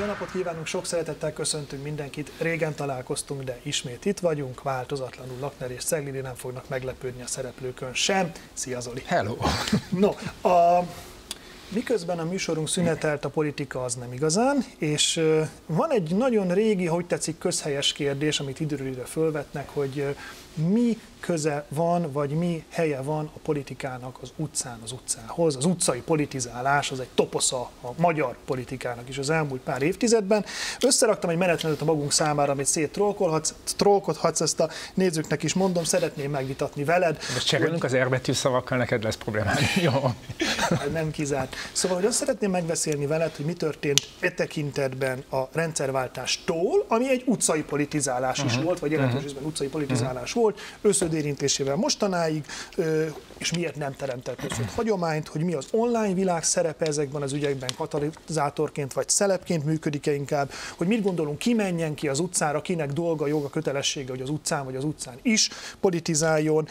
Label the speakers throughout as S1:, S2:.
S1: Jó napot kívánunk, sok szeretettel köszöntünk mindenkit. Régen találkoztunk, de ismét itt vagyunk. Változatlanul Lakner és Ceglidi, nem fognak meglepődni a szereplőkön sem. Szia Zoli!
S2: Hello!
S1: No, miközben a műsorunk szünetelt, a politika az nem igazán, és van egy nagyon régi, hogy tetszik, közhelyes kérdés, amit időről időre fölvetnek, hogy mi köze van, vagy mi helye van a politikának az utcán, az utcához. Az utcai politizálás az egy toposza a magyar politikának is az elmúlt pár évtizedben. Összeraktam egy menetrendet a magunk számára, amit széttrollkodhatsz, ezt a nézőknek is mondom, szeretném megvitatni veled.
S2: Most cserélünk az erbetű szavakkal, neked lesz problémád. Jó.
S1: Nem kizárt. Szóval, hogy azt szeretném megbeszélni veled, hogy mi történt e tekintetben a rendszerváltástól, ami egy utcai politizálás is volt, vagy jelentős részben utcai politizálás volt, összödérintésével mostanáig, és miért nem teremtett összöd hagyományt, hogy mi az online világ szerepe ezekben az ügyekben, katalizátorként vagy szelepként működik-e inkább, hogy mit gondolunk, ki menjen ki az utcára, kinek dolga, joga, kötelessége, hogy az utcán vagy az utcán is politizáljon.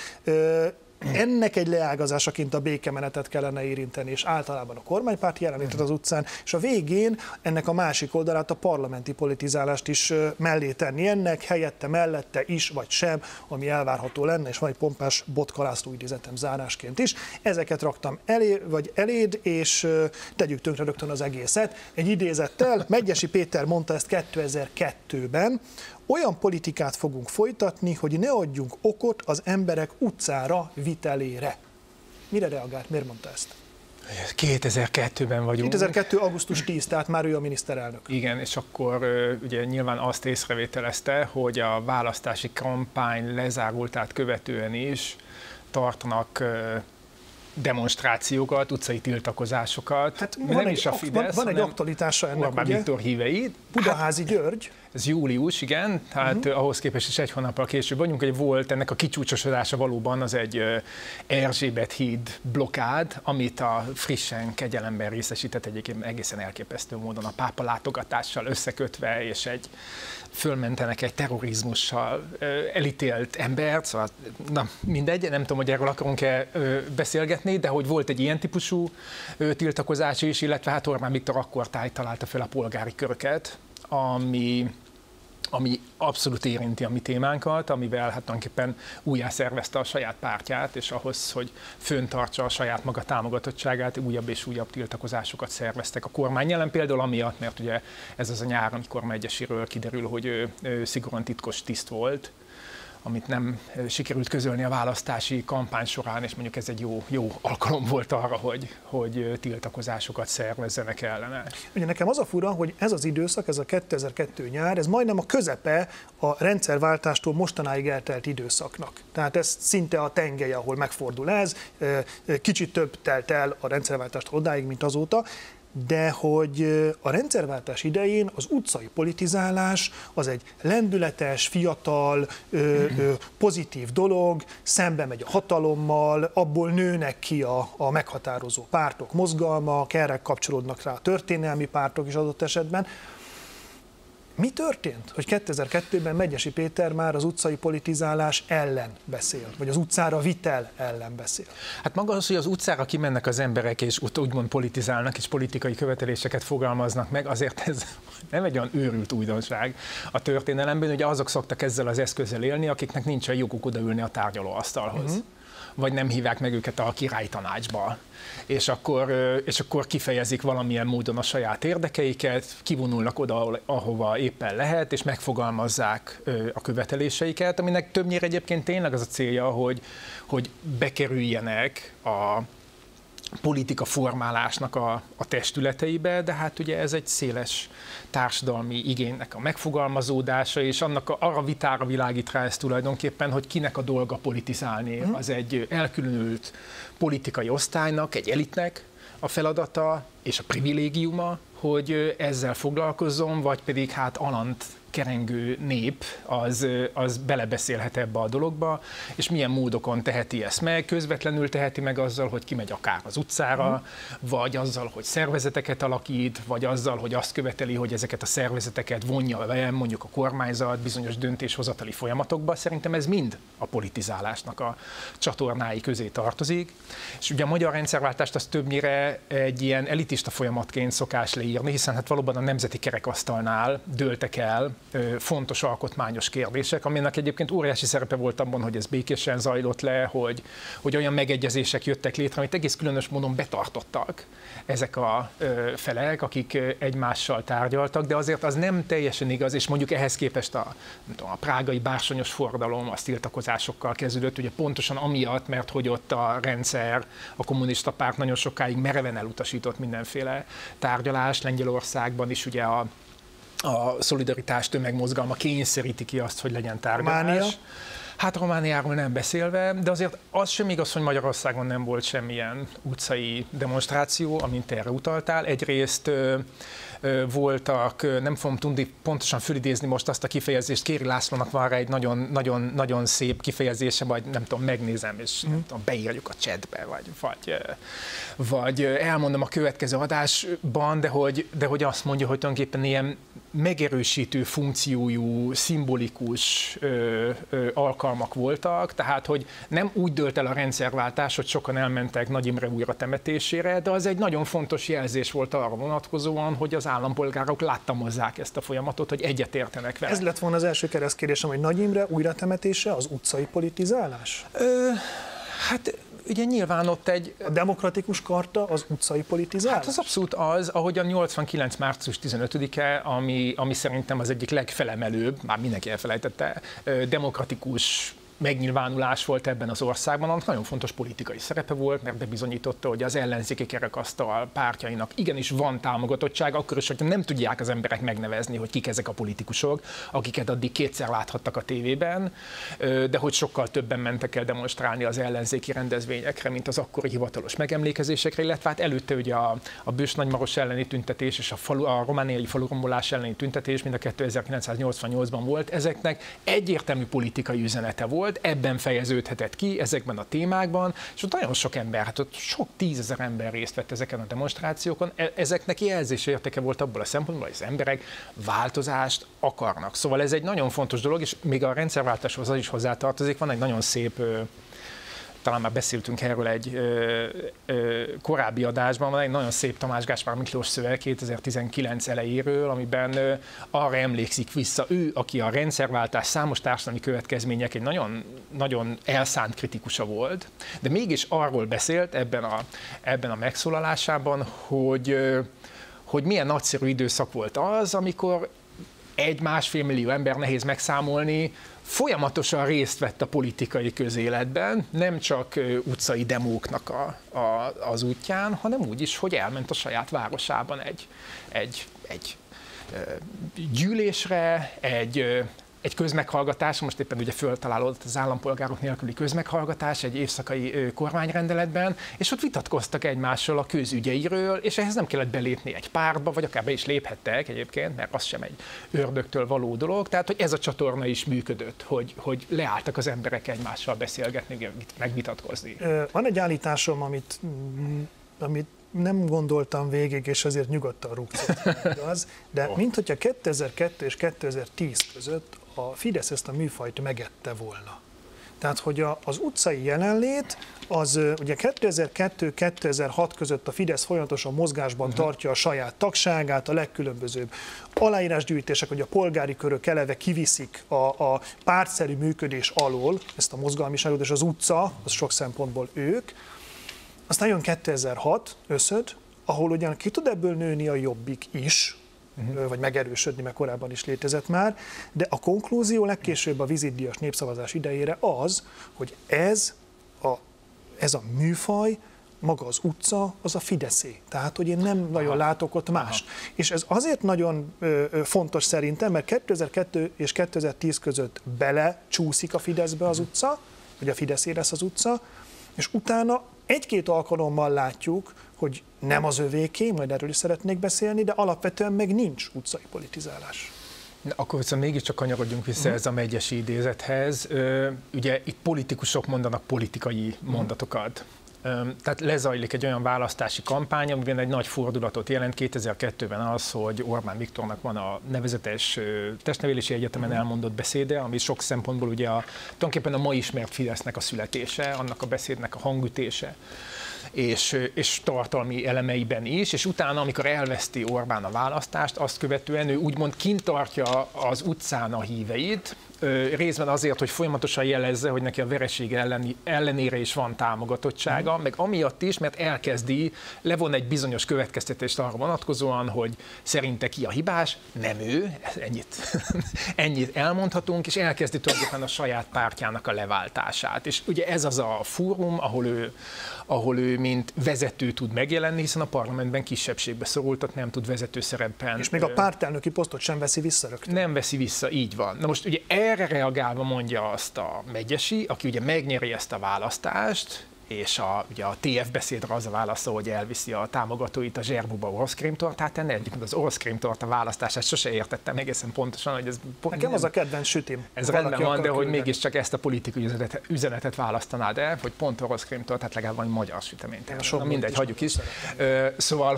S1: Ennek egy leágazásaként a békemenetet kellene érinteni, és általában a kormánypárti jelenlétet az utcán, és a végén ennek a másik oldalát, a parlamenti politizálást is mellé tenni ennek, helyette, mellette is, vagy sem, ami elvárható lenne, és van egy pompás Botka László idézetem zárásként is. Ezeket raktam eléd, és tegyük tönkre rögtön az egészet. Egy idézettel, Medgyessy Péter mondta ezt 2002-ben, olyan politikát fogunk folytatni, hogy ne adjunk okot az emberek utcára vitelére. Mire reagált? Miért mondta ezt?
S2: 2002-ben vagyunk.
S1: 2002. augusztus 10, tehát már ő a miniszterelnök.
S2: Igen, és akkor ugye nyilván azt észrevételezte, hogy a választási kampány lezárultát követően is tartanak demonstrációkat, utcai tiltakozásokat.
S1: Hát van egy aktualitása ennek,
S2: Orbán
S1: ugye?
S2: Viktor hívei.
S1: Budaházi György.
S2: Ez július, igen, tehát ahhoz képest is egy hónappal később vagyunk, hogy volt ennek a kicsúcsosodása valóban az egy Erzsébet híd blokkád, amit a frissen kegyelemben részesített egyébként egészen elképesztő módon a pápa látogatással összekötve, és fölmentenek egy terrorizmussal elítélt embert, szóval na mindegy, nem tudom, hogy erről akarunk-e beszélgetni, de hogy volt egy ilyen típusú tiltakozás is, illetve hát Orbán Viktor akkor találta fel a polgári köröket, ami abszolút érinti a mi témánkat, amivel hát tulajdonképpen újjászervezte a saját pártját, és ahhoz, hogy föntartsa a saját maga támogatottságát, újabb és újabb tiltakozásokat szerveztek a kormány jelen, például amiatt, mert ugye ez az a nyár, amikor Medgyessyről kiderül, hogy ő szigorúan titkos tiszt volt, amit nem sikerült közölni a választási kampány során, és mondjuk ez egy jó alkalom volt arra, hogy tiltakozásokat szervezzenek ellene.
S1: Ugye nekem az a fura, hogy ez az időszak, ez a 2002 nyár, ez majdnem a közepe a rendszerváltástól mostanáig eltelt időszaknak. Tehát ez szinte a tengely, ahol megfordul ez, kicsit több telt el a rendszerváltástól odáig, mint azóta, de hogy a rendszerváltás idején az utcai politizálás az egy lendületes, fiatal, pozitív dolog, szembe megy a hatalommal, abból nőnek ki a meghatározó pártok, mozgalmak, erre kapcsolódnak rá a történelmi pártok is adott esetben. Mi történt, hogy 2002-ben Medgyessy Péter már az utcai politizálás ellen beszél, vagy az utcára vitel ellen beszél?
S2: Hát maga az, hogy az utcára kimennek az emberek, és úgymond politizálnak, és politikai követeléseket fogalmaznak meg, azért ez nem egy olyan őrült újdonság a történelemben, ugye azok szoktak ezzel az eszközzel élni, akiknek nincsen joguk odaülni a tárgyalóasztalhoz. Vagy nem hívják meg őket a királytanácsba, és akkor kifejezik valamilyen módon a saját érdekeiket, kivonulnak oda, ahova éppen lehet, és megfogalmazzák a követeléseiket, aminek többnyire egyébként tényleg az a célja, hogy bekerüljenek a politika formálásnak a testületeibe, de hát ugye ez egy széles társadalmi igénynek a megfogalmazódása, és arra vitára világít rá ez tulajdonképpen, hogy kinek a dolga politizálni. Az egy elkülönült politikai osztálynak, egy elitnek a feladata és a privilégiuma, hogy ezzel foglalkozzon, vagy pedig hát alant kerengő nép az belebeszélhet ebbe a dologba, és milyen módokon teheti ezt meg. Közvetlenül teheti meg azzal, hogy kimegy akár az utcára, vagy azzal, hogy szervezeteket alakít, vagy azzal, hogy azt követeli, hogy ezeket a szervezeteket vonja be, mondjuk a kormányzat bizonyos döntéshozatali folyamatokba. Szerintem ez mind a politizálásnak a csatornái közé tartozik. És ugye a magyar rendszerváltást az többnyire egy ilyen elitista folyamatként szokás leírni, hiszen hát valóban a nemzeti kerekasztalnál dőltek el fontos alkotmányos kérdések, aminek egyébként óriási szerepe volt abban, hogy ez békésen zajlott le, hogy olyan megegyezések jöttek létre, amit egész különös módon betartottak ezek a felek, akik egymással tárgyaltak, de azért az nem teljesen igaz, és mondjuk ehhez képest a prágai bársonyos forradalom, az tiltakozásokkal kezdődött, ugye pontosan amiatt, mert hogy ott a rendszer, a kommunista párt nagyon sokáig mereven elutasított mindenféle tárgyalást. Lengyelországban is ugye a szolidaritás tömegmozgalma kényszeríti ki azt, hogy legyen tárgyalás.
S1: Románia?
S2: Hát Romániáról nem beszélve, de azért az sem igaz, hogy Magyarországon nem volt semmilyen utcai demonstráció, amint erre utaltál. Egyrészt voltak, nem fogom tudni pontosan fölidézni most azt a kifejezést, Kéri Lászlónak van rá egy nagyon szép kifejezése, vagy nem tudom, megnézem, és nem tudom, beírjuk a chatbe, vagy elmondom a következő adásban, de hogy azt mondja, hogy tulajdonképpen ilyen megerősítő funkciójú, szimbolikus alkalmak voltak, tehát hogy nem úgy dőlt el a rendszerváltás, hogy sokan elmentek Nagy Imre újra temetésére, de az egy nagyon fontos jelzés volt arra vonatkozóan, hogy az állampolgárok láttamozzák ezt a folyamatot, hogy egyetértenek vele.
S1: Ez lett volna az első keresztkérdésem, hogy Nagy Imre újratemetése az utcai politizálás?
S2: Hát ugye nyilván ott
S1: A demokratikus karta az utcai politizálás?
S2: Hát az abszolút az, ahogy a 89. március 15-e, ami szerintem az egyik legfelemelőbb, már mindenki elfelejtette, demokratikus megnyilvánulás volt ebben az országban, annak nagyon fontos politikai szerepe volt, mert bebizonyította, hogy az ellenzéki kerekasztal pártjainak igenis van támogatottság, akkor is, hogy nem tudják az emberek megnevezni, hogy kik ezek a politikusok, akiket addig kétszer láthattak a tévében, de hogy sokkal többen mentek el demonstrálni az ellenzéki rendezvényekre, mint az akkori hivatalos megemlékezésekre, illetve hát előtte ugye a Bős-Nagymaros elleni tüntetés és a romániai falurombolás elleni tüntetés, mind a 1988-ban volt, ezeknek egyértelmű politikai üzenete volt, ebben fejeződhetett ki, ezekben a témákban, és ott nagyon sok ember, hát ott sok 10 000 ember részt vett ezeken a demonstrációkon, ezeknek jelzés értéke volt abból a szempontból, hogy az emberek változást akarnak. Szóval ez egy nagyon fontos dolog, és még a rendszerváltáshoz az is hozzátartozik, van egy nagyon szép, talán már beszéltünk erről egy korábbi adásban, van egy nagyon szép Tamás Gáspár Miklós szöveg 2019 elejéről, amiben arra emlékszik vissza ő, aki a rendszerváltás számos társadalmi következmények egy nagyon, nagyon elszánt kritikusa volt, de mégis arról beszélt ebben a megszólalásában, hogy milyen nagyszerű időszak volt az, amikor 1-1,5 millió ember, nehéz megszámolni, folyamatosan részt vett a politikai közéletben, nem csak utcai demóknak az útján, hanem úgy is, hogy elment a saját városában egy gyűlésre, egy közmeghallgatás, most éppen ugye föltalálódott az állampolgárok nélküli közmeghallgatás egy évszakai kormányrendeletben, és ott vitatkoztak egymással a közügyeiről, és ehhez nem kellett belépni egy pártba, vagy akár be is léphettek egyébként, mert az sem egy ördögtől való dolog, tehát hogy ez a csatorna is működött, hogy leálltak az emberek egymással beszélgetni, megvitatkozni.
S1: Van egy állításom, amit nem gondoltam végig, és azért nyugodtan rúgsz, de minthogyha 2002 és 2010 között a Fidesz ezt a műfajt megette volna. Tehát, hogy az utcai jelenlét, az ugye 2002-2006 között a Fidesz folyamatosan mozgásban tartja a saját tagságát, a legkülönbözőbb aláírásgyűjtések, hogy a polgári körök eleve kiviszik a pártszerű működés alól ezt a mozgalmiságot, és az utca, az sok szempontból ők. Aztán jön 2006, összöd, ahol ugyan ki tud ebből nőni a Jobbik is, vagy megerősödni, mert korábban is létezett már, de a konklúzió legkésőbb a vizitdíjas népszavazás idejére az, hogy ez a műfaj, maga az utca, az a Fideszé. Tehát, hogy én nem nagyon látok ott mást. És ez azért nagyon fontos szerintem, mert 2002 és 2010 között belecsúszik a Fideszbe az utca, vagy a Fideszé lesz az utca, és utána egy-két alkalommal látjuk, hogy nem az övéké, majd erről is szeretnék beszélni, de alapvetően meg nincs utcai politizálás.
S2: Akkor viszont mégiscsak kanyarodjunk vissza ez a Medgyessy idézethez. Ugye itt politikusok mondanak politikai mondatokat. Tehát lezajlik egy olyan választási kampány, amiben egy nagy fordulatot jelent 2002-ben az, hogy Orbán Viktornak van a nevezetes testnevelési egyetemen elmondott beszéde, ami sok szempontból ugye tulajdonképpen a ma ismert Fidesznek a születése, annak a beszédnek a hangütése. És tartalmi elemeiben is, és utána, amikor elveszti Orbán a választást, azt követően ő úgymond kint tartja az utcán a híveit, részben azért, hogy folyamatosan jelezze, hogy neki a vereség ellenére is van támogatottsága, meg amiatt is, mert elkezdi, levon egy bizonyos következtetést arra vonatkozóan, hogy szerinte ki a hibás, nem ő, ennyit elmondhatunk, és elkezdi tulajdonképpen a saját pártjának a leváltását. És ugye ez az a fórum, ahol ő mint vezető tud megjelenni, hiszen a parlamentben kisebbségbe szorultat, nem tud vezető szerepben.
S1: És még a pártelnöki posztot sem veszi vissza rögtön.
S2: Nem veszi vissza, így van. Na most ugye erre reagálva mondja azt a Medgyessy, aki ugye megnyeri ezt a választást, és ugye a TF beszédre az a válasza, hogy elviszi a támogatóit a zserbuba orosz krémtortát tenni. Egyébként az orosz krémtorta választását sose értettem egészen pontosan, hogy ez...
S1: Nekem az a kedvenc sütim.
S2: Ez rendben van, de hogy mégiscsak ezt a politikai üzenetet választanád el, hogy pont orosz krémtortát legalább van magyar süteményt. Na mindegy, hagyjuk is. Szóval,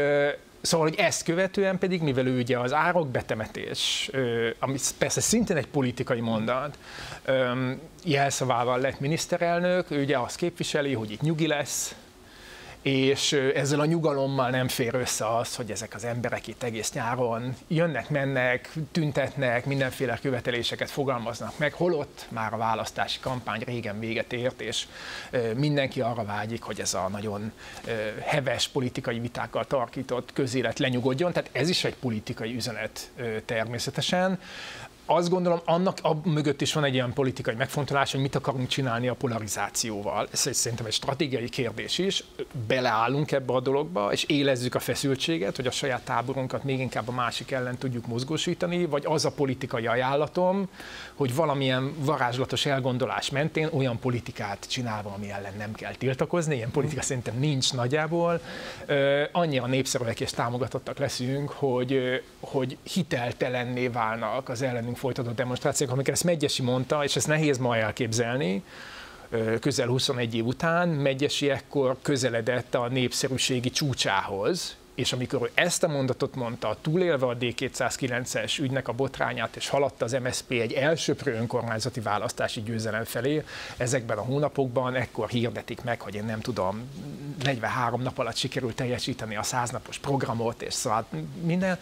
S2: hogy ezt követően pedig, mivel ő ugye az árokbetemetés, ami persze szintén egy politikai mondat, jelszavával lett miniszterelnök, ő ugye azt képviseli, hogy itt nyugi lesz, és ezzel a nyugalommal nem fér össze az, hogy ezek az emberek itt egész nyáron jönnek, mennek, tüntetnek, mindenféle követeléseket fogalmaznak meg, holott már a választási kampány régen véget ért, és mindenki arra vágyik, hogy ez a nagyon heves politikai vitákkal tarkított közélet lenyugodjon, tehát ez is egy politikai üzenet természetesen. Azt gondolom, annak mögött is van egy ilyen politikai megfontolás, hogy mit akarunk csinálni a polarizációval. Ez szerintem egy stratégiai kérdés is. Beleállunk ebbe a dologba, és élezzük a feszültséget, hogy a saját táborunkat még inkább a másik ellen tudjuk mozgósítani, vagy az a politikai ajánlatom, hogy valamilyen varázslatos elgondolás mentén olyan politikát csinálva, ami ellen nem kell tiltakozni. Ilyen politika szerintem nincs nagyjából. Annyira népszerűek és támogatottak leszünk, hogy hiteltelenné válnak az ellenünk folytatott demonstrációk, amikor ezt Medgyessy mondta, és ezt nehéz ma elképzelni, közel 21 év után, Medgyessy ekkor közeledett a népszerűségi csúcsához, és amikor ő ezt a mondatot mondta, túlélve a D209-es ügynek a botrányát, és haladta az MSZP egy elsöprő önkormányzati választási győzelem felé, ezekben a hónapokban ekkor hirdetik meg, hogy én nem tudom, 43 nap alatt sikerült teljesíteni a 100 napos programot, és szóval minden,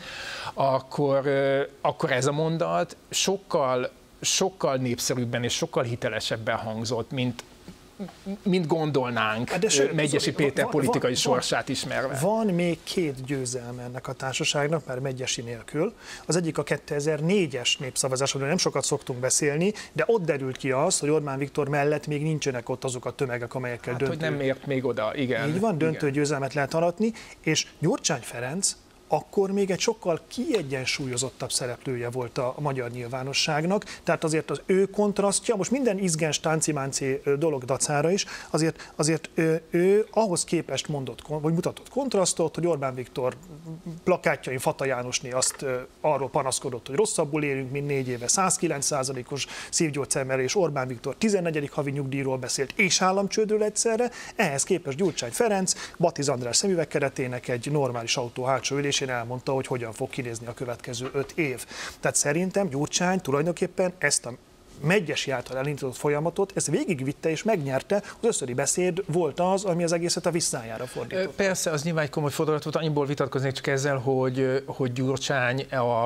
S2: akkor ez a mondat sokkal népszerűbben és sokkal hitelesebben hangzott, mint gondolnánk, Medgyessy Péter politikai sorsát ismerve.
S1: Van még két győzelme ennek a társaságnak, már Medgyessy nélkül. Az egyik a 2004-es népszavazás, amiről nem sokat szoktunk beszélni, de ott derült ki az, hogy Orbán Viktor mellett még nincsenek ott azok a tömegek, amelyekkel döntő.
S2: Hogy nem ért még oda, igen.
S1: Így van, döntő győzelmet lehet aratni, és Gyurcsány Ferenc akkor még egy sokkal kiegyensúlyozottabb szereplője volt a magyar nyilvánosságnak, tehát azért az ő kontrasztja, most minden izgens tánci-mánci dolog dacára is, azért ő ahhoz képest mutatott kontrasztot, hogy Orbán Viktor plakátjain Fata Jánosné azt arról panaszkodott, hogy rosszabbul élünk, mint 4 éve, 109%-os szívgyógyszermelés, Orbán Viktor 14. havi nyugdíjról beszélt, és államcsődről egyszerre, ehhez képest Gyurcsány Ferenc Batiz András szemüvegkeretének egy normális autó hátsó ülésén elmondta, hogy hogyan fog kinézni a következő 5 év. Tehát szerintem Gyurcsány tulajdonképpen ezt a Medgyessy által elindított folyamatot, ezt végigvitte és megnyerte, az összödi beszéd volt az, ami az egészet a visszájára fordította.
S2: Persze, az nyilván egy komoly fordulat volt, annyiból vitatkoznék csak ezzel, hogy Gyurcsány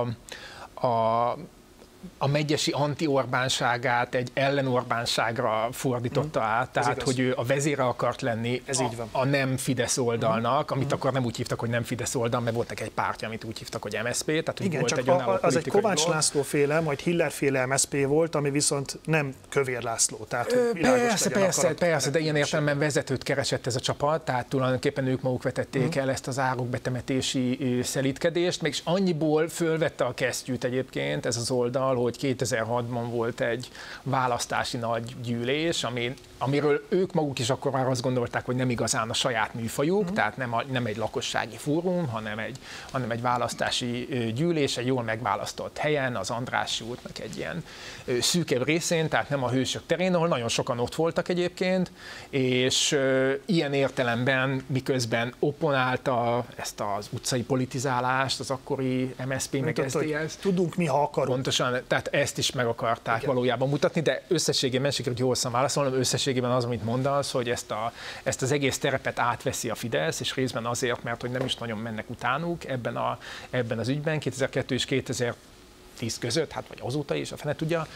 S2: a Medgyessy anti-Orbánságát egy ellen-Orbánságra fordította át, tehát hogy ő a vezére akart lenni a nem Fidesz oldalnak, amit akkor nem úgy hívtak, hogy nem Fidesz oldal, mert voltak egy pártja, amit úgy hívtak, hogy MSZP. Tehát
S1: igen,
S2: volt
S1: csak
S2: egy
S1: az egy Kovács László féle, majd Hiller féle MSZP volt, ami viszont nem Kövér László. Tehát,
S2: persze, de ilyen értelemben vezetőt keresett ez a csapat, tehát tulajdonképpen ők maguk vetették el ezt az árokbetemetési szelídkedést, mégis annyiból fölvette a kesztyűt egyébként ez az oldal, hogy 2006-ban volt egy választási nagy gyűlés, amiről ők maguk is akkor már azt gondolták, hogy nem igazán a saját műfajuk, tehát nem egy lakossági fórum, hanem egy választási gyűlés, egy jól megválasztott helyen, az Andrássy útnak egy ilyen szűkebb részén, tehát nem a Hősök terén, ahol nagyon sokan ott voltak egyébként, és ilyen értelemben miközben opponálta ezt az utcai politizálást, az akkori MSZP meg SZDSZ.
S1: Tudunk mi, ha akarunk.
S2: Pontosan, tehát ezt is meg akarták valójában mutatni, de összességében, sikerült gyorsan válaszolnom, összességében az, amit mondasz, hogy ezt az egész terepet átveszi a Fidesz, és részben azért, mert hogy nem is nagyon mennek utánuk ebben az ügyben, 2002 és 2010 között, hát vagy azóta is, a fene tudja.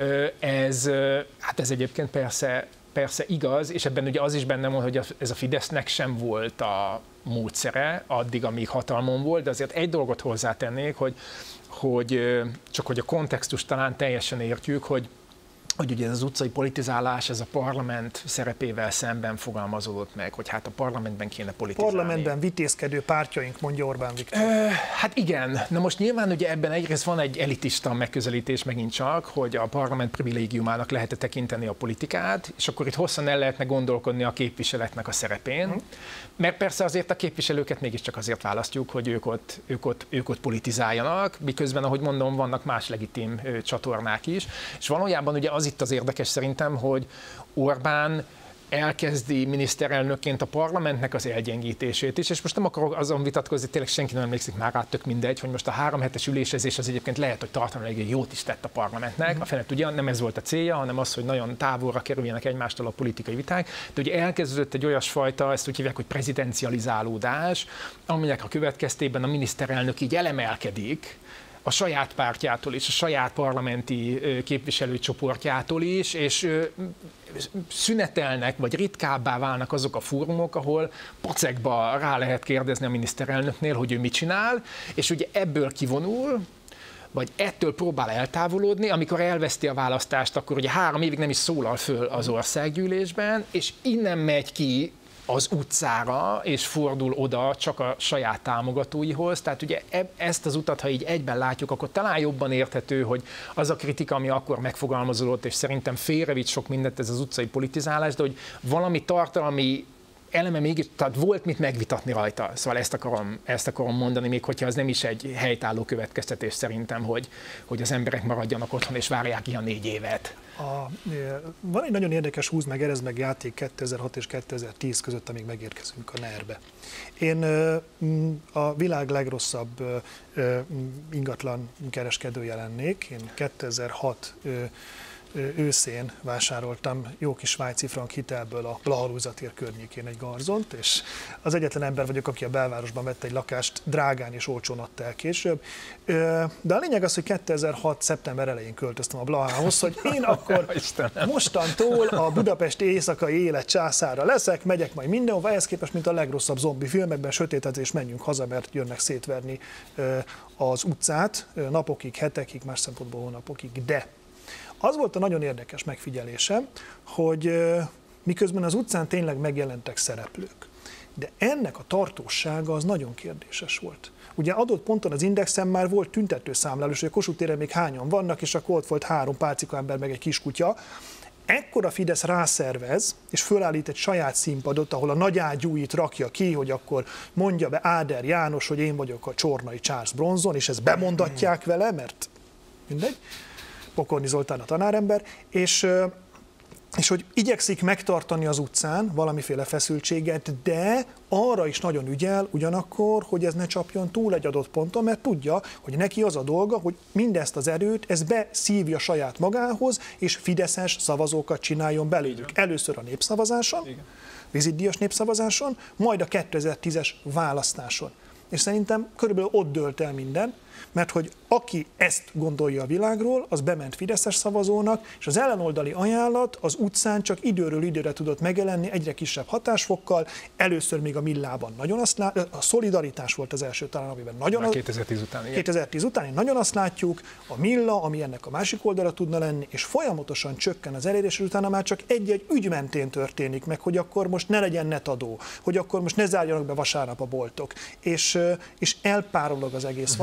S2: Ez egyébként persze igaz, és ebben ugye az is benne van, hogy ez a Fidesznek sem volt a módszere addig, amíg hatalmon volt, de azért egy dolgot hozzátennék, hogy csak hogy a kontextust talán teljesen értjük, hogy ugye ez az utcai politizálás, ez a parlament szerepével szemben fogalmazódott meg, hogy hát a parlamentben kéne politizálni.
S1: Parlamentben vitézkedő pártjaink, mondja Orbán Viktor.
S2: Hát igen, na most nyilván ugye ebben egyrészt van egy elitista megközelítés megint csak, hogy a parlament privilégiumának lehet tekinteni a politikát, és akkor itt hosszan el lehetne gondolkodni a képviseletnek a szerepén, mert persze azért a képviselőket mégiscsak azért választjuk, hogy ők ott politizáljanak, miközben, ahogy mondom, vannak más legitim csatornák is, és valójában ugye az itt az érdekes szerintem, hogy Orbán elkezdi miniszterelnökként a parlamentnek az elgyengítését is, és most nem akarok azon vitatkozni, tényleg senki nem emlékszik már rá, tök mindegy, hogy most a 3 hetes ülésezés az egyébként lehet, hogy tartalmilag jót is tett a parlamentnek, a fene tudja, nem ez volt a célja, hanem az, hogy nagyon távolra kerüljenek egymástól a politikai viták, de ugye elkezdődött egy olyasfajta, ezt úgy hívják, hogy prezidencializálódás, aminek a következtében a miniszterelnök így elemelkedik a saját pártjától is, a saját parlamenti képviselőcsoportjától is, és szünetelnek, vagy ritkábbá válnak azok a fórumok, ahol pacekba rá lehet kérdezni a miniszterelnöknél, hogy ő mit csinál, és ugye ebből kivonul, vagy ettől próbál eltávolodni, amikor elveszti a választást, akkor ugye 3 évig nem is szólal föl az országgyűlésben, és innen megy ki az utcára, és fordul oda csak a saját támogatóihoz. Tehát ugye ezt az utat, ha így egyben látjuk, akkor talán jobban érthető, hogy az a kritika, ami akkor megfogalmazódott, és szerintem félrevitt sok mindent ez az utcai politizálás, de hogy valami tartalmi eleme mégis, tehát volt mit megvitatni rajta. Szóval ezt akarom mondani, még hogyha az nem is egy helytálló következtetés szerintem, hogy az emberek maradjanak otthon és várják ki a 4 évet.
S1: Van egy nagyon érdekes húz meg, erez meg játék 2006 és 2010 között, amíg megérkezünk a NER-be. Én a világ legrosszabb ingatlan kereskedője lennék. Én 2006 őszén vásároltam jó kis svájci frank hitelből a Blaha tér környékén egy garzont, és az egyetlen ember vagyok, aki a belvárosban vette egy lakást, drágán és olcsón adta el később. De a lényeg az, hogy 2006. szeptember elején költöztem a Blahához, hogy én akkor mostantól a budapesti éjszakai élet császára leszek, megyek majd mindenhova, ehhez képest, mint a legrosszabb zombi filmekben, sötétedés, menjünk haza, mert jönnek szétverni az utcát napokig, hetekig, más szempontból hónapokig, de az volt a nagyon érdekes megfigyelésem, hogy miközben az utcán tényleg megjelentek szereplők, de ennek a tartósága az nagyon kérdéses volt. Ugye adott ponton az Indexen már volt tüntetőszámlálós, hogy a Kossuth téren még hányan vannak, és akkor ott volt 3 pálcika ember meg egy kiskutya. Ekkor a Fidesz rászervez, és fölállít egy saját színpadot, ahol a nagy ágyúit rakja ki, hogy akkor mondja be Áder János, hogy én vagyok a Csornai Charles Bronson, és ezt bemondatják vele, mert mindegy. Pokorni Zoltán a tanárember, és hogy igyekszik megtartani az utcán valamiféle feszültséget, de arra is nagyon ügyel ugyanakkor, hogy ez ne csapjon túl egy adott ponton, mert tudja, hogy neki az a dolga, hogy mindezt az erőt, ez beszívja saját magához, és fideszes szavazókat csináljon belőlük. Először a népszavazáson, vizitdíjas népszavazáson, majd a 2010-es választáson. És szerintem körülbelül ott dőlt el minden, mert hogy aki ezt gondolja a világról, az bement fideszes szavazónak, és az ellenoldali ajánlat az utcán csak időről időre tudott megjelenni egyre kisebb hatásfokkal. Először még a Millában nagyon a Szolidaritás volt az első talán, amiben nagyon
S2: 2010 után, igen.
S1: 2010 után nagyon azt látjuk, a Milla, ami ennek a másik oldala tudna lenni, és folyamatosan csökken az elérés, és utána már csak egy-egy ügy mentén történik meg, hogy akkor most ne legyen netadó, hogy akkor most ne zárjanak be vasárnap a boltok, és elpárolog az egész valahogy,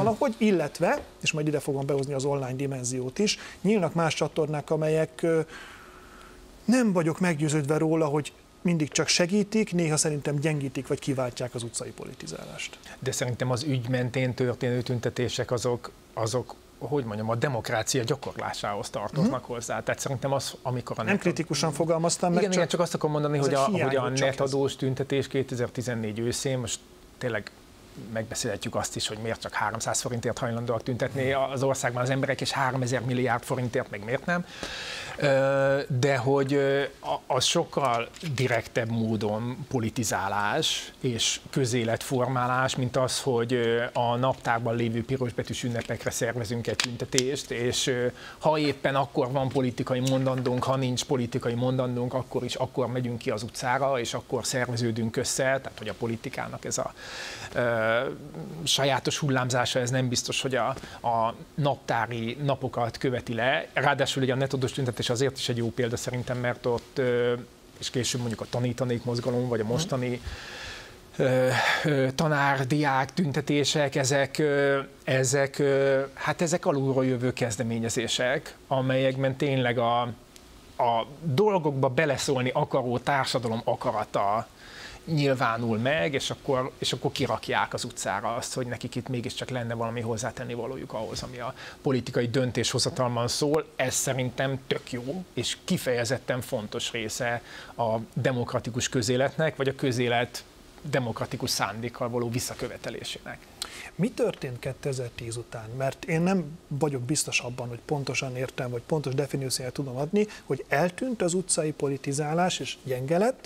S1: illetve, és majd ide fogom behozni az online dimenziót is, nyílnak más csatornák, amelyek nem vagyok meggyőződve róla, hogy mindig csak segítik, néha szerintem gyengítik vagy kiváltják az utcai politizálást.
S2: De szerintem az ügy mentén történő tüntetések azok hogy mondjam, a demokrácia gyakorlásához tartoznak hozzá. Tehát szerintem az, amikor
S1: nem kritikusan fogalmaztam meg.
S2: Igen, csak azt akarom mondani, hogy a netadós tüntetés 2014 őszén, most tényleg megbeszélhetjük azt is, hogy miért csak 300 forintért hajlandóak tüntetni az országban az emberek, és 3000 milliárd forintért meg miért nem. De hogy az sokkal direktebb módon politizálás és közéletformálás, mint az, hogy a naptárban lévő pirosbetűs ünnepekre szervezünk egy tüntetést, és ha éppen akkor van politikai mondandónk, ha nincs politikai mondandónk, akkor megyünk ki az utcára, és akkor szerveződünk össze, tehát hogy a politikának ez a sajátos hullámzása, ez nem biztos, hogy a naptári napokat követi le. Ráadásul ugye a netadós tüntetés azért is egy jó példa szerintem, mert ott, és később mondjuk a tanítanék mozgalom, vagy a mostani tanár-diák tüntetések, ezek alulról jövő kezdeményezések, amelyekben tényleg a dolgokba beleszólni akaró társadalom akarata nyilvánul meg, és akkor kirakják az utcára azt, hogy nekik itt mégiscsak lenne valami hozzátenni valójuk ahhoz, ami a politikai döntéshozatalban szól. Ez szerintem tök jó, és kifejezetten fontos része a demokratikus közéletnek, vagy a közélet demokratikus szándékkal való visszakövetelésének.
S1: Mi történt 2010 után? Mert én nem vagyok biztos abban, hogy pontosan értem, vagy pontos definícióját tudom adni, hogy eltűnt az utcai politizálás, és gyenge lett,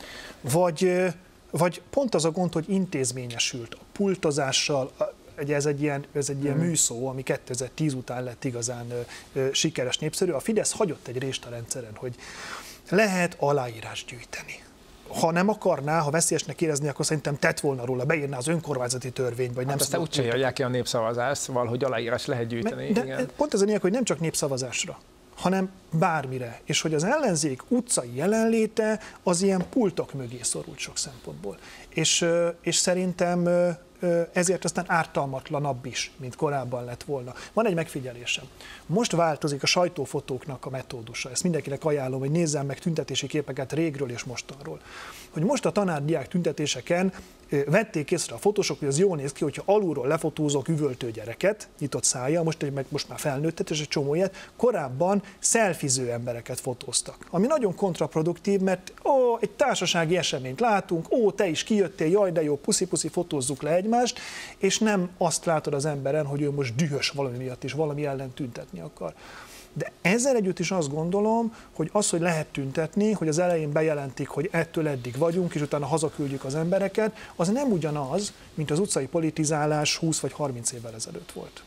S1: vagy pont az a gond, hogy intézményesült a pultozással, ez egy ilyen műszó, ami 2010 után lett igazán sikeres, népszerű. A Fidesz hagyott egy rést a rendszeren, hogy lehet aláírás gyűjteni. Ha nem akarná, ha veszélyesnek érezni, akkor szerintem tett volna róla, beírná az önkormányzati törvény, vagy nem.
S2: Aztán úgy csinálják ki a népszavazást, szóval, hogy aláírás lehet gyűjteni.
S1: De
S2: igen.
S1: Pont ez a lényeg, hogy nem csak népszavazásra, hanem bármire. És hogy az ellenzék utcai jelenléte az ilyen pultok mögé szorult sok szempontból. És szerintem ezért aztán ártalmatlanabb is, mint korábban lett volna. Van egy megfigyelésem. Most változik a sajtófotóknak a metódusa. Ezt mindenkinek ajánlom, hogy nézzen meg tüntetési képeket régről és mostanról. Hogy most a tanárdiák tüntetéseken vették észre a fotósok, hogy az jól néz ki, hogyha alulról lefotózok üvöltő gyereket, nyitott szája, most már felnőttet, és egy csomó ilyet, korábban szelfiző embereket fotóztak. Ami nagyon kontraproduktív, mert egy társasági eseményt látunk, te is kijöttél, jaj de jó, puszi-puszi, fotózzuk le egymást, és nem azt látod az emberen, hogy ő most dühös valami miatt is, valami ellen tüntetni akar. De ezzel együtt is azt gondolom, hogy az, hogy lehet tüntetni, hogy az elején bejelentik, hogy ettől eddig vagyunk, és utána hazaküldjük az embereket, az nem ugyanaz, mint az utcai politizálás 20 vagy 30 évvel ezelőtt volt.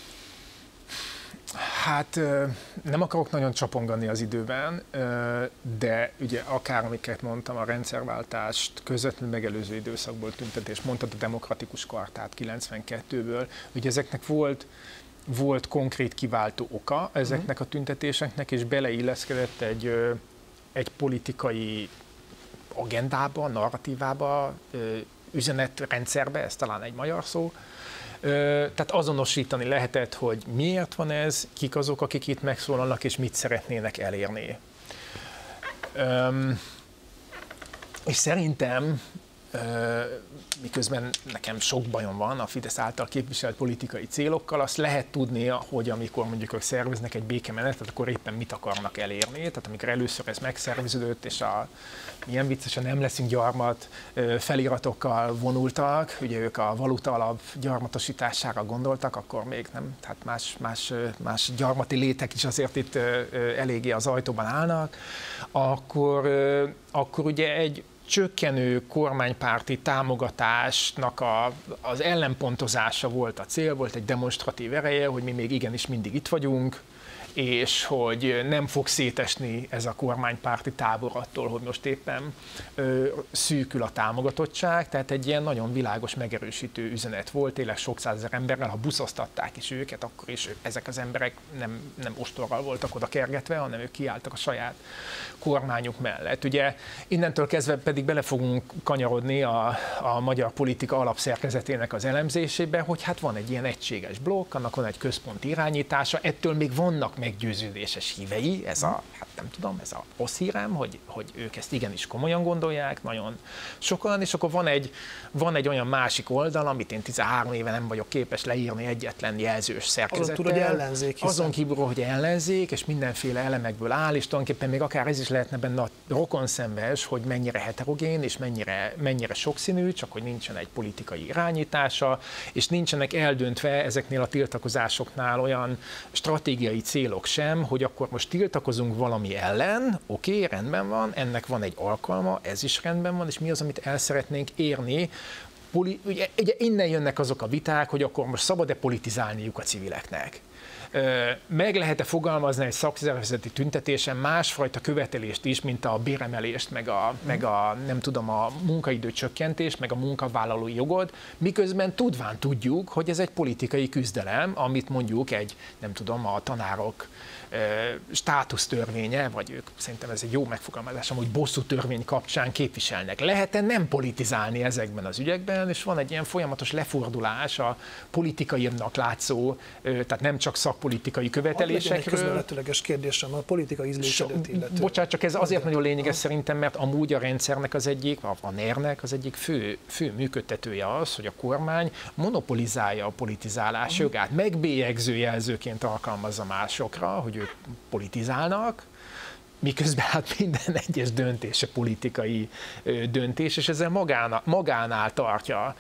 S2: Hát nem akarok nagyon csapongani az időben, de ugye akár amiket mondtam, a rendszerváltást közvetlenül megelőző időszakból tüntetés, mondtad a demokratikus kartát 92-ből, ugye ezeknek volt konkrét kiváltó oka ezeknek a tüntetéseknek, és beleilleszkedett egy politikai agendába, narratívába, üzenetrendszerbe, ez talán egy magyar szó. Tehát azonosítani lehetett, hogy miért van ez, kik azok, akik itt megszólalnak, és mit szeretnének elérni. És szerintem, miközben nekem sok bajom van a Fidesz által képviselt politikai célokkal, azt lehet tudni, hogy amikor mondjuk ők szerveznek egy békemenetet, akkor éppen mit akarnak elérni. Tehát amikor először ez megszerveződött, és milyen viccesen nem leszünk gyarmat feliratokkal vonultak, ugye ők a valuta alap gyarmatosítására gondoltak, akkor még nem, tehát más gyarmati létek is azért itt eléggé az ajtóban állnak, akkor ugye egy csökkenő kormánypárti támogatásnak az ellenpontozása volt a cél, volt egy demonstratív ereje, hogy mi még igenis mindig itt vagyunk, és hogy nem fog szétesni ez a kormánypárti tábor attól, hogy most éppen szűkül a támogatottság, tehát egy ilyen nagyon világos, megerősítő üzenet volt, tényleg sok százezer emberrel, ha buszoztatták is őket, akkor is ezek az emberek nem ostorral voltak oda kergetve, hanem ők kiálltak a saját kormányuk mellett. Ugye innentől kezdve pedig bele fogunk kanyarodni a magyar politika alapszerkezetének az elemzésébe, hogy hát van egy ilyen egységes blokk, annak van egy központi irányítása, ettől még vannak meggyőződéses hívei, ez a rossz hírem, hogy ők ezt igenis komolyan gondolják, nagyon sokan, és akkor van egy olyan másik oldal, amit én 13 éve nem vagyok képes leírni egyetlen jelzős szerkezettel.
S1: Azon túl, hogy ellenzék.
S2: Azon kívül, hogy ellenzék, és mindenféle elemekből áll, és tulajdonképpen még akár ez is lehetne benne a rokonszenves, hogy mennyire heterogén, és mennyire sokszínű, csak hogy nincsen egy politikai irányítása, és nincsenek eldöntve ezeknél a tiltakozásoknál olyan stratégiai célok sem, hogy akkor most tiltakozunk valami ellen, oké, rendben van, ennek van egy alkalma, ez is rendben van, és mi az, amit el szeretnénk érni. Ugye innen jönnek azok a viták, hogy akkor most szabad-e politizálniuk a civileknek. Meg lehet-e fogalmazni egy szakszervezeti tüntetésen másfajta követelést is, mint a béremelést, meg a munkaidő csökkentést, meg a munkavállalói jogod, miközben tudjuk, hogy ez egy politikai küzdelem, amit mondjuk a tanárok státusztörvénye, vagy ők, szerintem ez egy jó megfogalmazás, hogy bosszú törvény kapcsán képviselnek. Lehet-e nem politizálni ezekben az ügyekben, és van egy ilyen folyamatos lefordulás a politikainak látszó, tehát nem csak szakpolitikai követelésekről.
S1: Egy közvetleges kérdésem a politikai ízlésedet illetően.
S2: Bocsánat, csak ez azért nagyon lényeges szerintem, mert amúgy a rendszernek az egyik, a NER-nek az egyik fő működtetője az, hogy a kormány monopolizálja a politizálás jogát, megbélyegző jelzőként alkalmazza másokra, hogy ők politizálnak, miközben hát minden egyes döntése politikai döntés, és ezzel magánál tartja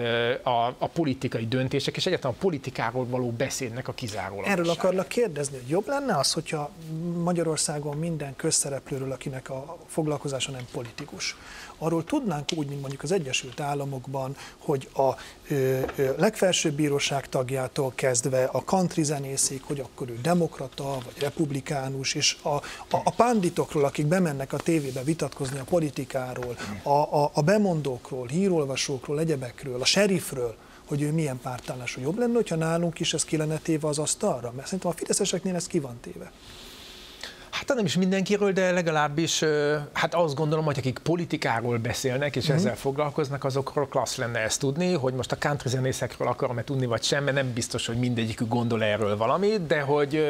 S2: a politikai döntések, és egyáltalán a politikáról való beszédnek a kizárólagosság.
S1: Erről akarlak kérdezni, hogy jobb lenne az, hogyha Magyarországon minden közszereplőről, akinek a foglalkozása nem politikus, arról tudnánk úgy, mint mondjuk az Egyesült Államokban, hogy a legfelsőbb bíróság tagjától kezdve a country zenészig, hogy akkor ő demokrata vagy republikánus, és a panditokról, akik bemennek a tévébe vitatkozni a politikáról, a bemondókról, hírolvasókról, egyebekről, a sheriffről, hogy ő milyen pártállású. Jobb lenne, hogyha nálunk is ez ki lenne téve az asztalra? Mert szerintem a fideszeseknél ez ki van téve.
S2: Hát nem is mindenkiről, de legalábbis hát azt gondolom, hogy akik politikáról beszélnek és ezzel foglalkoznak, azokról klassz lenne ezt tudni, hogy most a country zenészekről akarom-e tudni vagy sem, mert nem biztos, hogy mindegyikük gondol erről valamit, de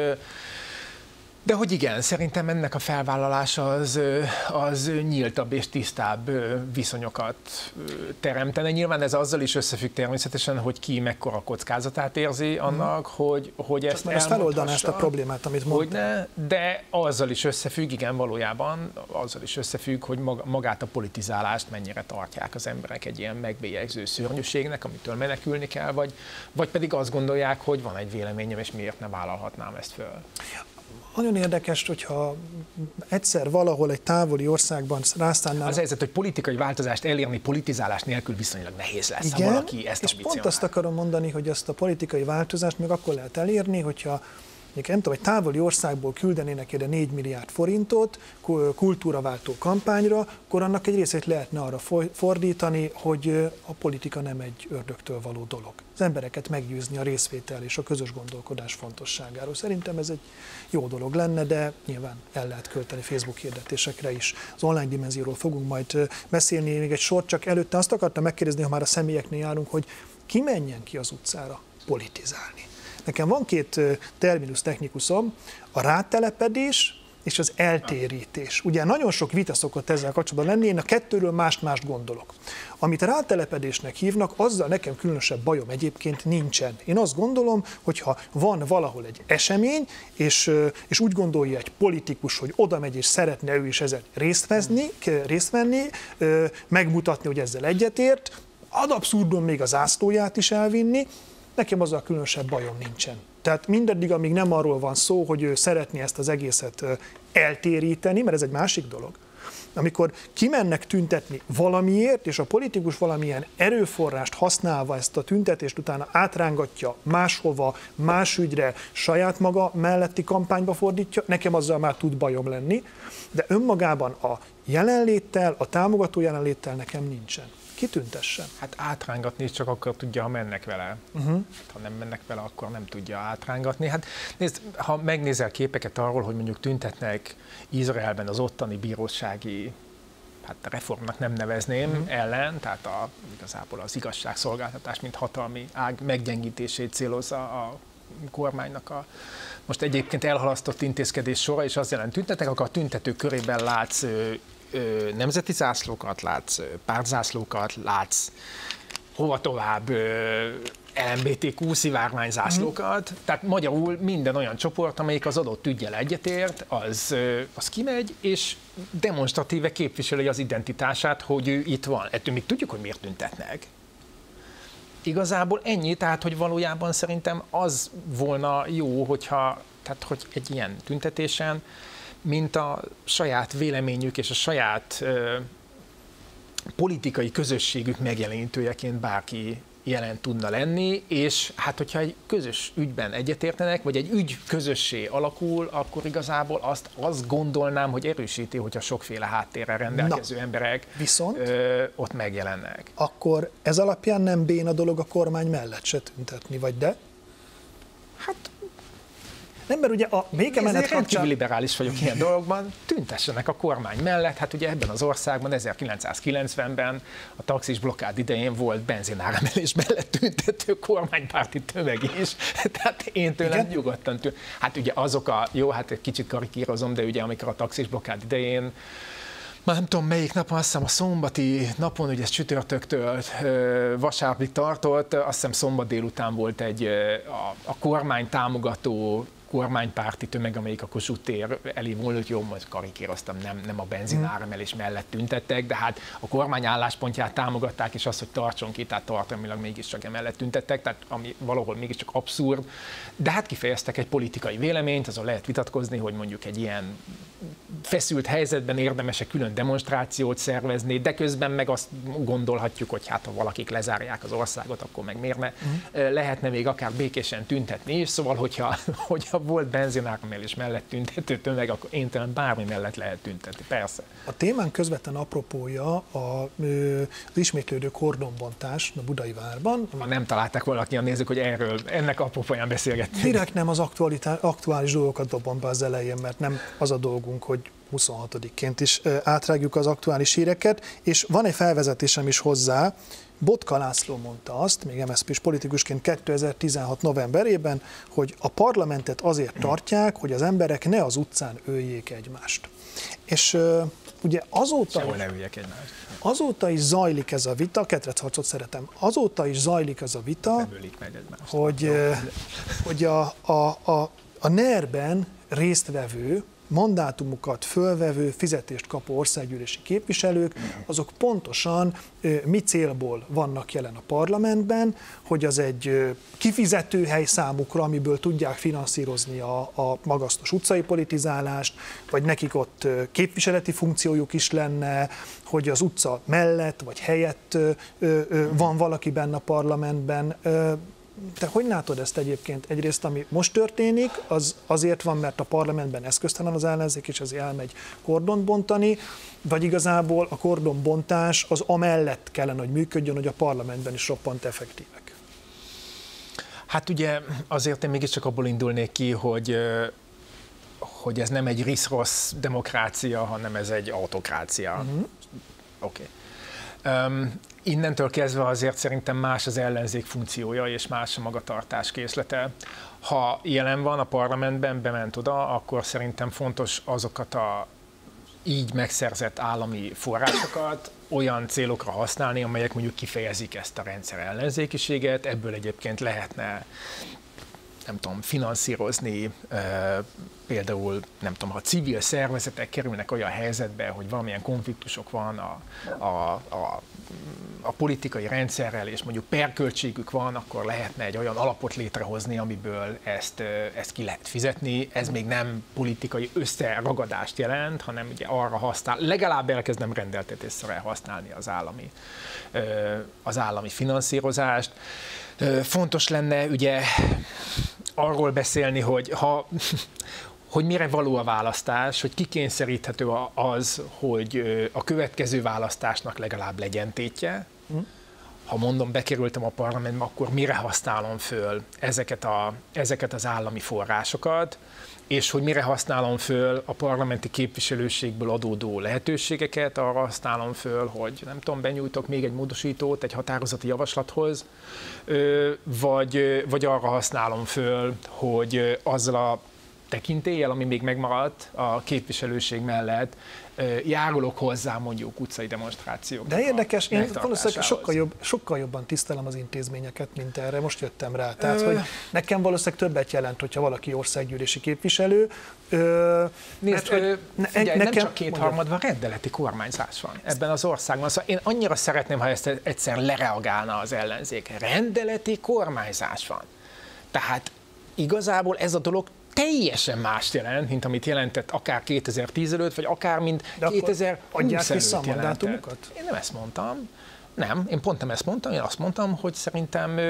S2: hogy igen, szerintem ennek a felvállalása az nyíltabb és tisztább viszonyokat teremtene. Nyilván ez azzal is összefügg természetesen, hogy ki mekkora kockázatát érzi annak, hogy ezt
S1: elmondhassa. Feloldaná ezt a problémát, amit mondtál.
S2: De azzal is összefügg, igen, valójában azzal is összefügg, hogy magát a politizálást mennyire tartják az emberek egy ilyen megbélyegző szörnyűségnek, amitől menekülni kell, vagy pedig azt gondolják, hogy van egy véleményem, és miért ne vállalhatnám ezt föl.
S1: Nagyon érdekes, hogyha egyszer valahol egy távoli országban rászánnál...
S2: Az helyzet, hogy politikai változást elérni politizálás nélkül viszonylag nehéz lesz,
S1: igen,
S2: ha valaki ezt
S1: és pont azt akarom mondani, hogy azt a politikai változást még akkor lehet elérni, hogyha nem tudom, egy távoli országból küldenének ide 4 milliárd forintot kultúraváltó kampányra, akkor annak egy részét lehetne arra fordítani, hogy a politika nem egy ördögtől való dolog. Az embereket meggyőzni a részvétel és a közös gondolkodás fontosságáról. Szerintem ez egy jó dolog lenne, de nyilván el lehet költeni Facebook hirdetésekre is. Az online dimenzióról fogunk majd beszélni még egy sort, csak előtte azt akartam megkérdezni, ha már a személyeknél járunk, hogy ki menjen ki az utcára politizálni. Nekem van 2 terminus technikusom, a rátelepedés és az eltérítés. Ugye nagyon sok vita szokott ezzel kapcsolatban lenni, én a kettőről mást gondolok. Amit rátelepedésnek hívnak, azzal nekem különösebb bajom egyébként nincsen. Én azt gondolom, hogy ha van valahol egy esemény, és úgy gondolja egy politikus, hogy oda megy és szeretne ő is ezzel részt venni, megmutatni, hogy ezzel egyetért, ad abszurdum még a zászlóját is elvinni, nekem azzal különösebb bajom nincsen. Tehát mindaddig, amíg nem arról van szó, hogy ő szeretné ezt az egészet eltéríteni, mert ez egy másik dolog, amikor kimennek tüntetni valamiért, és a politikus valamilyen erőforrást használva ezt a tüntetést utána átrángatja máshova, más ügyre, saját maga melletti kampányba fordítja, nekem azzal már tud bajom lenni, de önmagában a jelenléttel, a támogató jelenléttel nekem nincsen. Kitüntessen.
S2: Hát átrángatni is csak akkor tudja, ha mennek vele. Ha nem mennek vele, akkor nem tudja átrángatni. Hát nézd, ha megnézel képeket arról, hogy mondjuk tüntetnek Izraelben az ottani bírósági, hát reformnak nem nevezném, ellen, tehát igazából az igazságszolgáltatás, mint hatalmi ág meggyengítését célozza a kormánynak a most egyébként elhalasztott intézkedés sora, és azt jelent tüntetnek, akkor a tüntetők körében látsz nemzeti zászlókat, látsz pártzászlókat, látsz hova tovább LMBTQ szivárványzászlókat, tehát magyarul minden olyan csoport, amelyik az adott üggyel egyetért, az kimegy, és demonstratíve képviseli az identitását, hogy ő itt van. Ettől még tudjuk, hogy miért tüntetnek. Igazából ennyi, tehát hogy valójában szerintem az volna jó, hogy egy ilyen tüntetésen, mint a saját véleményük és a saját politikai közösségük megjelenítőjeként bárki jelen tudna lenni, és hát hogyha egy közös ügyben egyetértenek, vagy egy ügy közössé alakul, akkor igazából azt gondolnám, hogy erősíti, hogyha sokféle háttérrel rendelkező emberek
S1: viszont
S2: ott megjelennek.
S1: Akkor ez alapján nem béna dolog a kormány mellett se tüntetni, vagy de?
S2: Hát
S1: nem, mert ugye a békemenet kapcsán...
S2: Rendkívül liberális vagyok ilyen dolgokban, tüntessenek a kormány mellett. Hát ugye ebben az országban 1990-ben a taxis blokkád idején volt benzináremelés mellett tüntető kormánypárti tömeg is. Tehát én tőlem nyugodtan Hát ugye hát egy kicsit karikírozom, de ugye amikor a taxis blokkád idején már nem tudom melyik napon, azt hiszem a szombati napon, ugye ez csütörtöktől vasárnapig tartott, azt hiszem szombat délután volt a kormány támogató kormánypárti tömeg, amelyik a Kossuth tér elé volt, jó, most karikíroztam, nem a benzináremelés mellett tüntettek, de hát a kormány álláspontját támogatták, és azt, hogy tartson ki, tehát tartalmilag mégiscsak emellett tüntettek, tehát ami valahol mégiscsak abszurd, de hát kifejeztek egy politikai véleményt, azon lehet vitatkozni, hogy mondjuk egy ilyen feszült helyzetben érdemes-e külön demonstrációt szervezni, de közben meg azt gondolhatjuk, hogy hát ha valakik lezárják az országot, akkor meg miért ne lehetne még akár békésen tüntetni is, szóval hogyha volt benzináremelés mellett tüntető tömeg, akkor én talán bármi mellett lehet tüntetni, persze.
S1: A témán közvetlen apropója az ismétlődő kordonbontás a Budai várban.
S2: Ha nem találták valaki, a nézők, hogy ennek apropóján beszélgettünk.
S1: Direkt nem az aktuális dolgokat dobom be az elején, mert nem az a dolgunk, hogy 26-ként is átrágjuk az aktuális híreket, és van egy felvezetésem is hozzá. Botka László mondta azt, még MSZP-s politikusként 2016 novemberében, hogy a parlamentet azért tartják, hogy az emberek ne az utcán öljék egymást. És ugye azóta is zajlik ez a vita, ketrecharcot szeretem, azóta is zajlik ez a vita, hogy a NER-ben résztvevő, mandátumokat fölvevő, fizetést kapó országgyűlési képviselők, azok pontosan mi célból vannak jelen a parlamentben, hogy az egy kifizető hely számukra, amiből tudják finanszírozni a magasztos utcai politizálást, vagy nekik ott képviseleti funkciójuk is lenne, hogy az utca mellett vagy helyett van valaki benne a parlamentben. Te hogy látod ezt egyébként? Egyrészt, ami most történik, az azért van, mert a parlamentben eszköztelen az ellenzék, és azért elmegy kordont bontani, vagy igazából a kordonbontás az amellett kellene, hogy működjön, hogy a parlamentben is roppant effektívek?
S2: Hát ugye azért én mégiscsak abból indulnék ki, hogy ez nem egy risz-rossz demokrácia, hanem ez egy autokrácia. Oké. Innentől kezdve azért szerintem más az ellenzék funkciója, és más a magatartás készlete. Ha jelen van a parlamentben, bement oda, akkor szerintem fontos azokat a így megszerzett állami forrásokat olyan célokra használni, amelyek mondjuk kifejezik ezt a rendszer ellenzékiséget, ebből egyébként lehetne nem tudom, finanszírozni, például, nem tudom, ha civil szervezetek kerülnek olyan helyzetbe, hogy valamilyen konfliktusok van a politikai rendszerrel, és mondjuk perköltségük van, akkor lehetne egy olyan alapot létrehozni, amiből ezt ki lehet fizetni. Ez még nem politikai összeragadást jelent, hanem ugye arra használ, legalább elkezdem rendeltetésre használni az állami finanszírozást. Fontos lenne ugye arról beszélni, hogy mire való a választás, hogy kikényszeríthető az, hogy a következő választásnak legalább legyen tétje. Ha mondom, bekerültem a parlamentbe, akkor mire használom föl ezeket az állami forrásokat, és hogy mire használom föl a parlamenti képviselőségből adódó lehetőségeket, arra használom föl, hogy nem tudom, benyújtok még egy módosítót egy határozati javaslathoz, vagy arra használom föl, hogy azzal a tekintéllyel, ami még megmaradt a képviselőség mellett, járulok hozzá mondjuk utcai demonstrációk.
S1: De érdekes, én valószínűleg sokkal jobban tisztelem az intézményeket, mint erre. Most jöttem rá. Tehát, hogy nekem valószínűleg többet jelent, hogyha valaki országgyűlési képviselő.
S2: Nézd, nem csak kétharmad van, rendeleti kormányzás van ebben az országban. Szóval én annyira szeretném, ha ezt egyszer lereagálna az ellenzék. Rendeleti kormányzás van. Tehát igazából ez a dolog teljesen mást jelent, mint amit jelentett akár 2010 előtt, vagy akár mint 2020 előtt jelentett. Én nem ezt mondtam. Nem, én pont nem ezt mondtam, én azt mondtam, hogy szerintem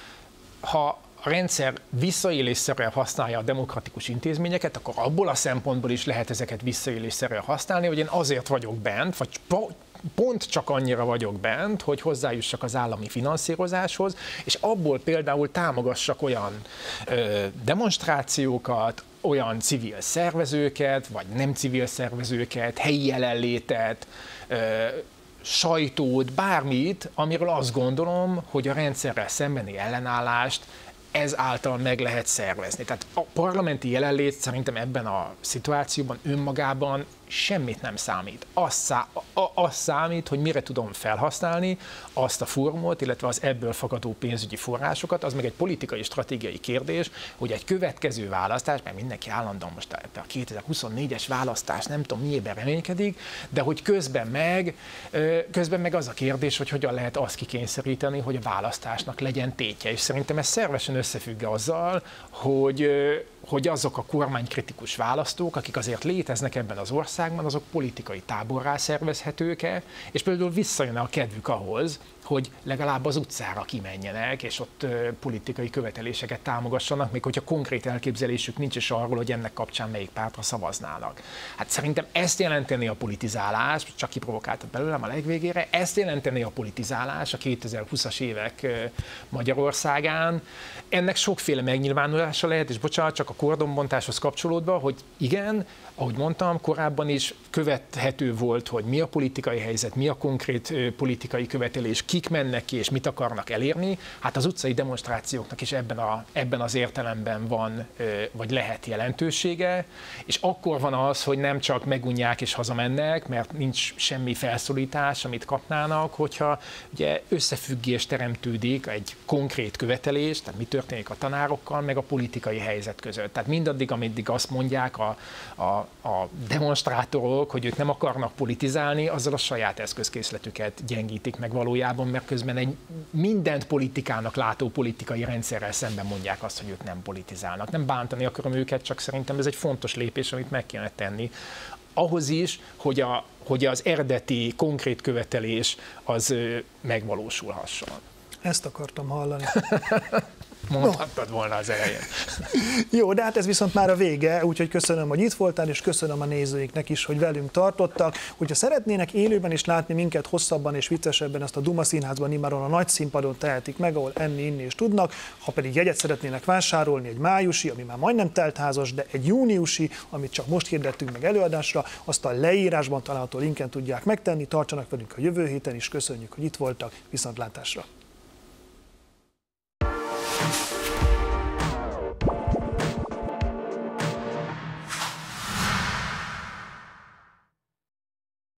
S2: ha a rendszer visszaélésszerűen használja a demokratikus intézményeket, akkor abból a szempontból is lehet ezeket visszaélésszerűen használni, hogy én azért vagyok bent, vagy pont csak annyira vagyok bent, hogy hozzájussak az állami finanszírozáshoz, és abból például támogassak olyan demonstrációkat, olyan civil szervezőket, vagy nem civil szervezőket, helyi jelenlétet, sajtót, bármit, amiről azt gondolom, hogy a rendszerrel szembeni ellenállást ezáltal meg lehet szervezni. Tehát a parlamenti jelenlét szerintem ebben a szituációban önmagában semmit nem számít. Az számít, hogy mire tudom felhasználni azt a fórumot, illetve az ebből fakadó pénzügyi forrásokat, az meg egy politikai, stratégiai kérdés, hogy egy következő választás, mert mindenki állandóan most a 2024-es választás nem tudom miében reménykedik, de hogy közben meg az a kérdés, hogy hogyan lehet azt kikényszeríteni, hogy a választásnak legyen tétje. És szerintem ez szervesen összefügg azzal, hogy azok a kormánykritikus választók, akik azért léteznek ebben az országban, azok politikai táborrá szervezhetők-e, és például visszajön a kedvük ahhoz, hogy legalább az utcára kimenjenek, és ott politikai követeléseket támogassanak, még hogyha konkrét elképzelésük nincs is arról, hogy ennek kapcsán melyik pártra szavaznának. Hát szerintem ezt jelenteni a politizálás, csak kiprovokáltat belőlem a legvégére, ezt jelenteni a politizálás a 2020-as évek Magyarországán. Ennek sokféle megnyilvánulása lehet, és bocsánat, csak a kordonbontáshoz kapcsolódva, hogy igen, ahogy mondtam, korábban is követhető volt, hogy mi a politikai helyzet, mi a konkrét politikai követelés, kik mennek ki és mit akarnak elérni. Hát az utcai demonstrációknak is ebben az értelemben van, vagy lehet jelentősége, és akkor van az, hogy nem csak megunják és hazamennek, mert nincs semmi felszólítás, amit kapnának, hogyha ugye összefüggés teremtődik egy konkrét követelés, tehát mi történik a tanárokkal, meg a politikai helyzet között. Tehát mindaddig, ameddig azt mondják a demonstrátorok, hogy ők nem akarnak politizálni, azzal a saját eszközkészletüket gyengítik meg valójában, mert közben egy mindent politikának látó politikai rendszerrel szemben mondják azt, hogy ők nem politizálnak. Nem bántani akarom őket, csak szerintem ez egy fontos lépés, amit meg kéne tenni. Ahhoz is, hogy az eredeti, konkrét követelés az megvalósulhasson.
S1: Ezt akartam hallani.
S2: Mondhattad volna az elején.
S1: Jó, de hát ez viszont már a vége, úgyhogy köszönöm, hogy itt voltál, és köszönöm a nézőinknek is, hogy velünk tartottak. Hogyha szeretnének élőben is látni minket hosszabban és viccesebben, ezt a Duma Színházban immáron a nagy színpadon tehetik meg, ahol enni, inni is tudnak. Ha pedig jegyet szeretnének vásárolni, egy májusi, ami már majdnem teltházas, de egy júniusi, amit csak most hirdettünk meg előadásra, azt a leírásban található linken tudják megtenni. Tartsanak velünk a jövő héten is, köszönjük, hogy itt voltak, viszontlátásra!